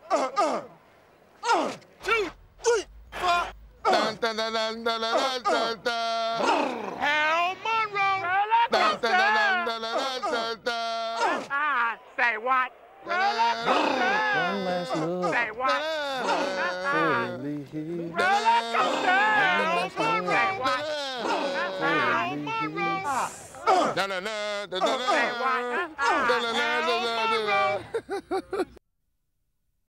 2, 3, 4. Dun, dun, dun, dun, dun, dun, dun, dun. Hal Monroe. Dun, dun, dun, dun, dun, dun, dun. Say what? One last look. Say what? Fully healed. Hal Monroe. Hal Monroe. Say what?